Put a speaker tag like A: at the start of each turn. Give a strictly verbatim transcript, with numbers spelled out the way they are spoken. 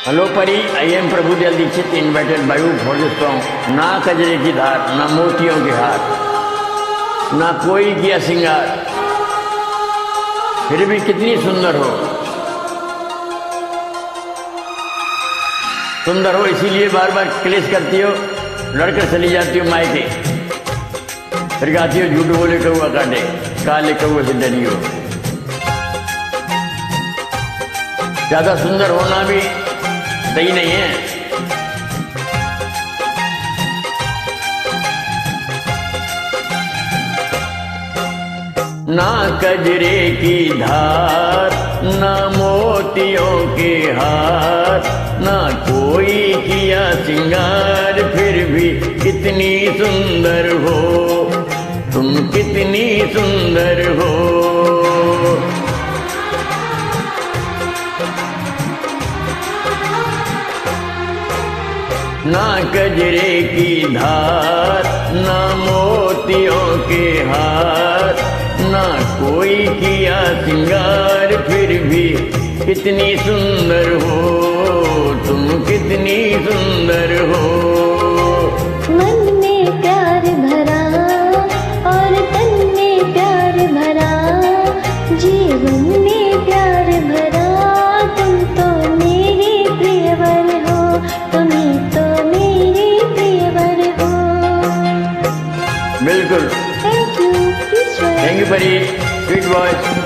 A: Hello Pari, I am Prabhudayal Dikshit invited by you for this song. ना कजरे की धार, ना मोतियों के हार, ना कोई किया सिंगार, फिर भी कितनी सुंदर हो। सुंदर हो इसीलिए बार बार क्लेश करती हो, लड़कर चली जाती हो मायके, फिर गाती हो झूठ बोले कौआ काटे, काले कौए से डरी हो। ज्यादा सुंदर होना भी सही नहीं है। ना कजरे की धार, ना मोतियों के हार, ना कोई किया सिंगार, फिर भी कितनी सुंदर हो तुम, कितनी सुंदर हो। ना कजरे की धार, ना मोतियों के हार, ना कोई किया सिंगार, फिर भी कितनी सुंदर हो तुम, कितनी सुंदर हो।
B: मन में प्यार भरा और तन में प्यार भरा, जीवन में प्यार भरा, तुम तो मेरे प्रियवर हो, तुम्हें तो
A: बिल्कुल।
B: Thank you
A: thank you Pari, sweet voice.